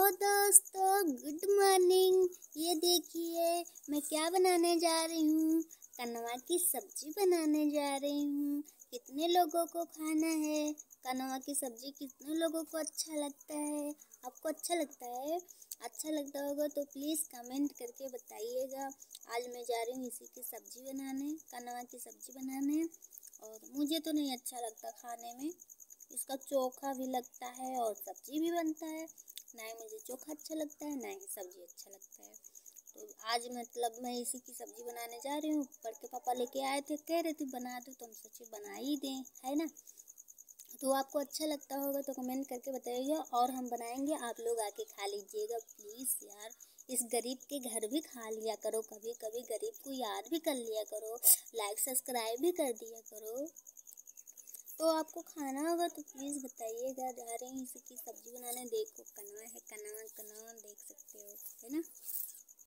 दोस्तों, good morning. ये देखिए मैं क्या बनाने जा रही हूँ। कनवा की सब्जी बनाने जा रही हूँ। कितने लोगों को खाना है कनवा की सब्जी? कितने लोगों को अच्छा लगता है? आपको अच्छा लगता है? अच्छा लगता होगा तो प्लीज़ कमेंट करके बताइएगा। आज मैं जा रही हूँ इसी की सब्जी बनाने, कनवा की सब्जी बनाने। और मुझे तो नहीं अच्छा लगता खाने में, इसका चोखा भी लगता है और सब्जी भी बनता है। ना ही मुझे चोखा अच्छा लगता है, ना ही सब्जी अच्छा लगता है। तो आज मतलब मैं इसी की सब्जी बनाने जा रही हूँ। ऊपर के पापा लेके आए थे, कह रहे थे बना दो, तो हम सोचे बना ही दें, है ना। तो आपको अच्छा लगता होगा तो कमेंट करके बताइएगा और हम बनाएंगे, आप लोग आके खा लीजिएगा प्लीज़ यार। इस गरीब के घर भी खा लिया करो, कभी कभी गरीब को याद भी कर लिया करो, लाइक सब्सक्राइब भी कर दिया करो। तो आपको खाना होगा तो प्लीज़ बताइएगा। जा रही हूँ इसी की सब्जी बनाने। देखो कनवा है, कनवा कनवा देख सकते हो।